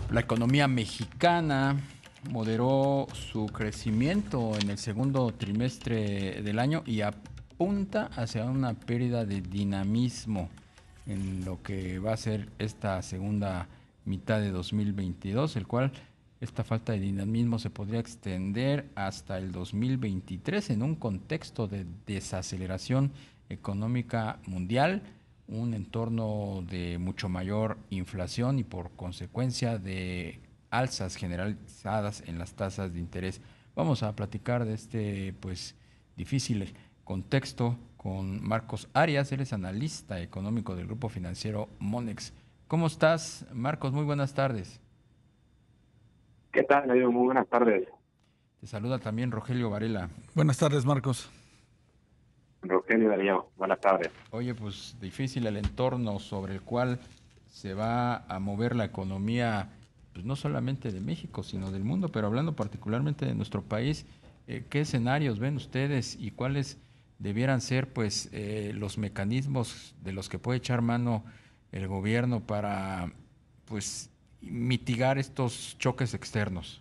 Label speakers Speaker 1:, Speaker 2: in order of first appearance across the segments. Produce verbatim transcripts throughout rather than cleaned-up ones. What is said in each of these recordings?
Speaker 1: La economía mexicana moderó su crecimiento en el segundo trimestre del año y apunta hacia una pérdida de dinamismo en lo que va a ser esta segunda mitad de dos mil veintidós, el cual esta falta de dinamismo se podría extender hasta el dos mil veintitrés en un contexto de desaceleración económica mundial, un entorno de mucho mayor inflación y por consecuencia de alzas generalizadas en las tasas de interés. Vamos a platicar de este pues difícil contexto con Marcos Arias, él es analista económico del grupo financiero Monex. ¿Cómo estás, Marcos? Muy buenas tardes.
Speaker 2: ¿Qué tal, Darío? Muy buenas tardes.
Speaker 1: Te saluda también Rogelio Varela.
Speaker 3: Buenas tardes, Marcos.
Speaker 2: Rogelio, Darío, buenas tardes.
Speaker 1: Oye, pues difícil el entorno sobre el cual se va a mover la economía, pues no solamente de México, sino del mundo, pero hablando particularmente de nuestro país, eh, ¿qué escenarios ven ustedes y cuáles debieran ser pues eh, los mecanismos de los que puede echar mano el gobierno para pues mitigar estos choques externos?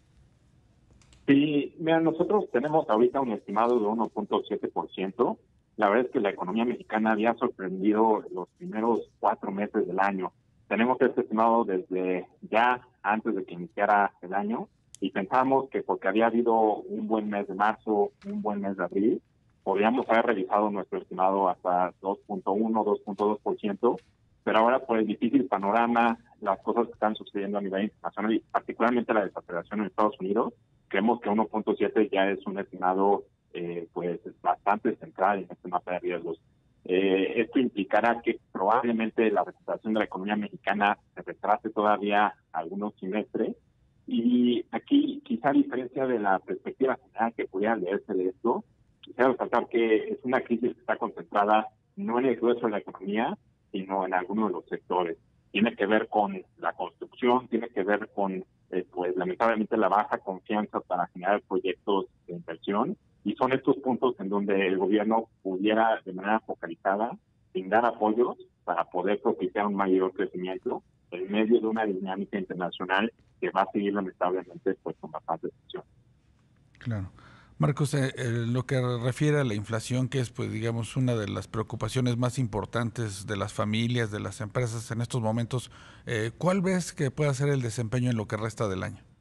Speaker 2: Sí, mira, nosotros tenemos ahorita un estimado de uno punto siete por ciento. La verdad es que la economía mexicana había sorprendido los primeros cuatro meses del año. Tenemos este estimado desde ya antes de que iniciara el año y pensamos que porque había habido un buen mes de marzo, un buen mes de abril, podríamos haber revisado nuestro estimado hasta dos punto uno, dos punto dos por ciento, pero ahora por el difícil panorama, las cosas que están sucediendo a nivel internacional y particularmente la desaceleración en Estados Unidos, creemos que uno punto siete ya es un estimado eh, pues bastante central en este mapa de riesgos. Eh, esto implicará que probablemente la recuperación de la economía mexicana se retrase todavía algunos semestres y aquí quizá a diferencia de la perspectiva general que pudiera leerse de esto, quisiera resaltar que es una crisis que está concentrada no en el grueso de la economía, sino en algunos de los sectores. Tiene que ver con la construcción, tiene que ver con eh, pues lamentablemente la baja confianza para generar proyectos de inversión y son estos puntos en donde el gobierno pudiera de manera focalizada brindar apoyos para poder propiciar un mayor crecimiento en medio de una dinámica internacional que va a seguir lamentablemente pues con bastante tensión.
Speaker 3: Claro. Marcos, eh, eh, lo que refiere a la inflación, que es, pues, digamos, una de las preocupaciones más importantes de las familias, de las empresas en estos momentos, eh, ¿cuál ves que pueda ser el desempeño en lo que resta del año?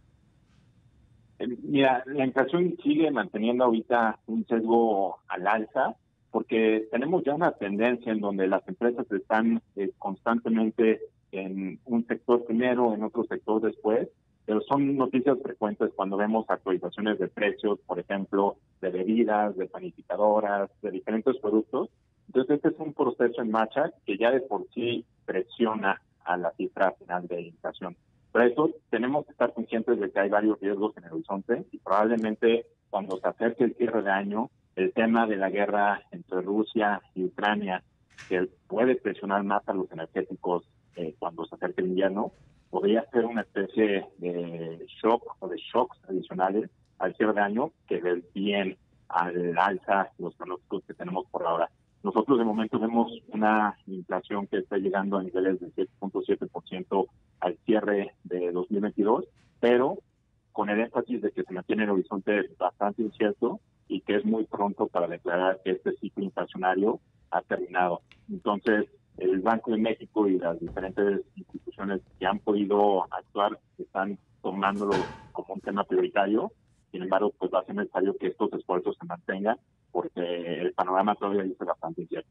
Speaker 2: Eh, Mira, la inflación sigue manteniendo ahorita un sesgo al alza porque tenemos ya una tendencia en donde las empresas están eh, constantemente en un sector primero, en otro sector después, pero son noticias frecuentes cuando vemos actualizaciones de precios, por ejemplo, de bebidas, de panificadoras, de diferentes productos. Entonces, este es un proceso en marcha que ya de por sí presiona a la cifra final de inflación. Por eso tenemos que estar conscientes de que hay varios riesgos en el horizonte y probablemente cuando se acerque el cierre de año, el tema de la guerra entre Rusia y Ucrania, que puede presionar más a los energéticos eh, cuando se acerque el invierno, podría ser una especie de shock o de shocks adicionales al cierre de año que desvíen al alza los pronósticos que tenemos por ahora. Nosotros de momento vemos una inflación que está llegando a niveles de siete punto siete por ciento al cierre de dos mil veintidós, pero con el énfasis de que se mantiene el horizonte bastante incierto y que es muy pronto para declarar que este ciclo inflacionario ha terminado. Entonces, el Banco de México y las diferentes instituciones que han podido actuar están tomándolo como un tema prioritario. Sin embargo, pues va a ser necesario que estos esfuerzos se mantengan porque el panorama todavía es bastante incierto.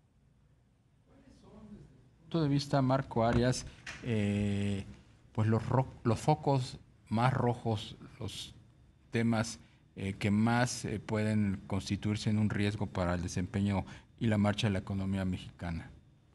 Speaker 1: Punto de vista, Marco Arias, eh, pues los, ro- los focos más rojos, los temas eh, que más eh, pueden constituirse en un riesgo para el desempeño y la marcha de la economía mexicana.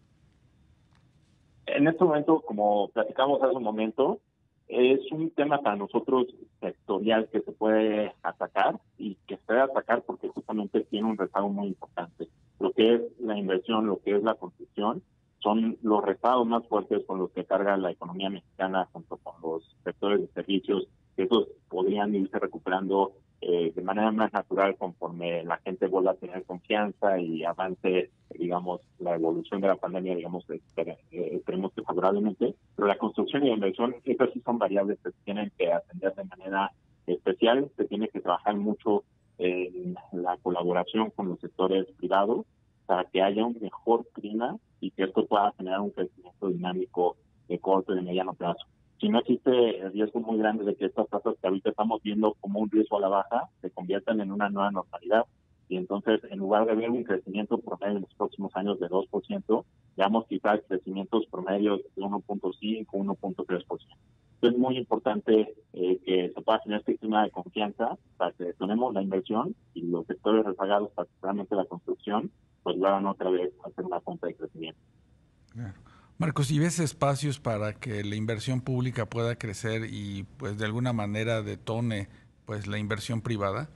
Speaker 2: En este momento, como platicamos hace un momento, es un tema para nosotros sectorial que se puede atacar y que se debe atacar porque justamente tiene un rezago muy importante. Lo que es la inversión, lo que es la construcción, son los rezagos más fuertes con los que carga la economía mexicana junto con los sectores de servicios, que esos podrían irse recuperando eh, de manera más natural conforme la gente vuelva a tener confianza y avance digamos, la evolución de la pandemia, digamos, esper, eh, esperemos que favorablemente, pero la construcción y la inversión, esas sí son variables que se tienen que atender de manera especial, se tiene que trabajar mucho en la colaboración con los sectores privados para que haya un mejor clima y que esto pueda generar un crecimiento dinámico de corto y de mediano plazo. Si no existe el riesgo muy grande de que estas tasas que ahorita estamos viendo como un riesgo a la baja se conviertan en una nueva normalidad. Y entonces, en lugar de ver un crecimiento promedio en los próximos años de dos por ciento, veamos quizás crecimientos promedios de uno punto cinco, uno punto tres por ciento. Entonces, es muy importante eh, que se pueda tener este clima de confianza para que detonemos la inversión y los sectores rezagados, particularmente la construcción, pues van otra vez a hacer una punta de crecimiento.
Speaker 3: Claro. Marcos, ¿y ves espacios para que la inversión pública pueda crecer y pues de alguna manera detone pues la inversión privada?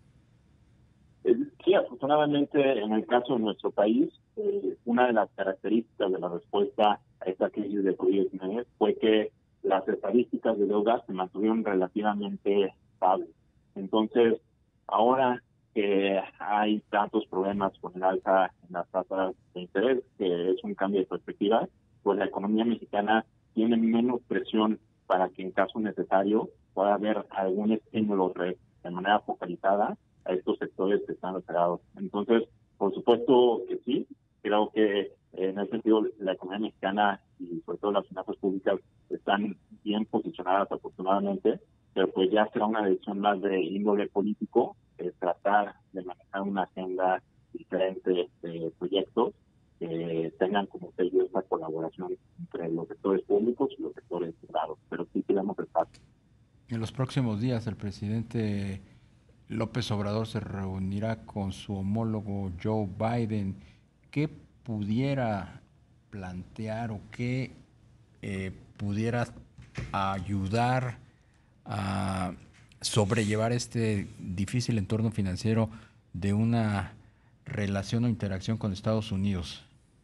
Speaker 2: Sí, afortunadamente en el caso de nuestro país, eh, una de las características de la respuesta a esta crisis de COVID diecinueve fue que las estadísticas de deuda se mantuvieron relativamente estables. Entonces, ahora que hay tantos problemas con el alza en las tasas de interés, que es un cambio de perspectiva, pues la economía mexicana tiene menos presión para que en caso necesario pueda haber algún estímulo de manera focalizada a estos sectores que están rezagados. Entonces, por supuesto que sí, creo que en ese sentido la economía mexicana y sobre todo las finanzas públicas están bien posicionadas afortunadamente, pero pues ya será una decisión más de índole político, eh, tratar de manejar una agenda diferente de proyectos que tengan como sello esta colaboración entre los sectores públicos y los sectores privados, pero sí tenemos el paso.
Speaker 1: En los próximos días el presidente López Obrador se reunirá con su homólogo Joe Biden. ¿Qué pudiera plantear o qué eh, pudiera ayudar a sobrellevar este difícil entorno financiero de una relación o interacción con Estados Unidos?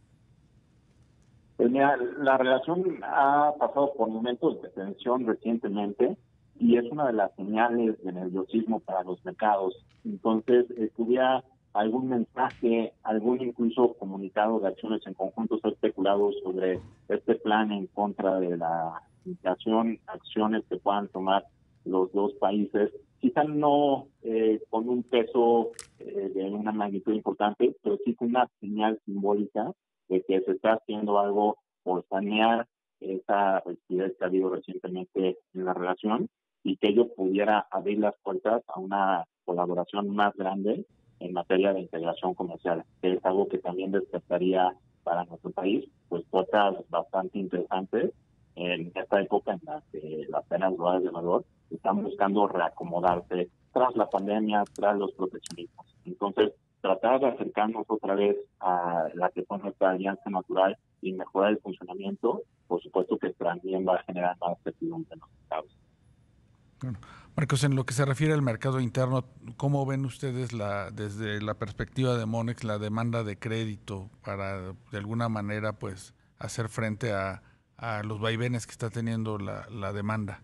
Speaker 2: Pues mira, la relación ha pasado por momentos de tensión recientemente y es una de las señales de nerviosismo para los mercados. Entonces, estuviera algún mensaje, algún incluso comunicado de acciones en conjunto se ha especulado sobre este plan en contra de la inflación, acciones que puedan tomar los dos países, quizá no eh, con un peso eh, de una magnitud importante, pero sí con una señal simbólica de que se está haciendo algo por sanear esa rigidez que ha habido recientemente en la relación y que ello pudiera abrir las puertas a una colaboración más grande en materia de integración comercial, que es algo que también despertaría para nuestro país, pues puertas bastante interesantes en esta época en la que las penas globales de valor están buscando reacomodarse tras la pandemia, tras los proteccionismos. Entonces, tratar de acercarnos otra vez a la que fue nuestra alianza natural y mejorar el funcionamiento, por supuesto que también va a generar más certidumbre en los mercados.
Speaker 3: Bueno, Marcos, en lo que se refiere al mercado interno, ¿cómo ven ustedes la, desde la perspectiva de Monex la demanda de crédito para de alguna manera pues hacer frente a, a los vaivenes que está teniendo la, la demanda?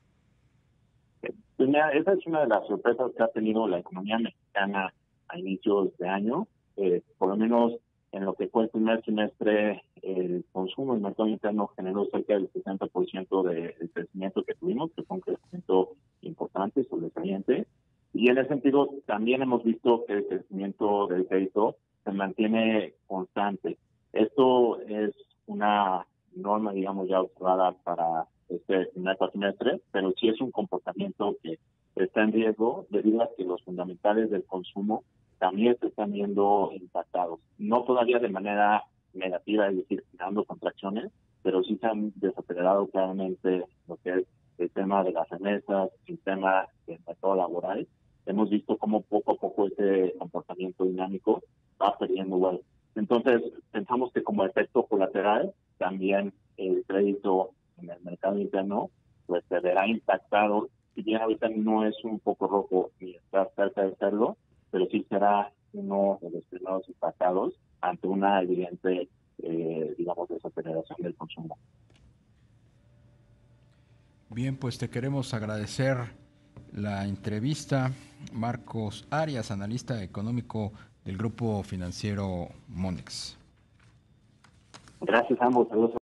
Speaker 2: Pues mira, esa es una de las sorpresas que ha tenido la economía mexicana a inicios de año. Eh, por lo menos en lo que fue el primer semestre, el consumo del mercado interno generó cerca del sesenta por ciento del crecimiento que tuvimos, que fue un crecimiento importante, sobresaliente. Y en ese sentido, también hemos visto que el crecimiento del crédito se mantiene constante. Esto es una norma, digamos, ya observada para este primer cuatrimestre, pero sí es un comportamiento que está en riesgo debido a que los fundamentales del consumo también se están viendo impactados. No todavía de manera negativa, es decir, generando contracciones, pero sí se han desacelerado claramente lo que es el tema de las remesas, el tema del mercado laboral. Hemos visto cómo poco a poco ese comportamiento dinámico va perdiendo vuelo. Entonces, pensamos que como efecto colateral, también el crédito en el mercado interno pues se verá impactado. Si bien ahorita no es un poco rojo ni está cerca de serlo, pero sí será uno de los primeros impactados ante una evidente, eh, digamos, desaceleración del consumo.
Speaker 1: Bien, pues te queremos agradecer la entrevista. Marcos Arias, analista económico del grupo financiero Monex.
Speaker 2: Gracias a ambos. Saludos.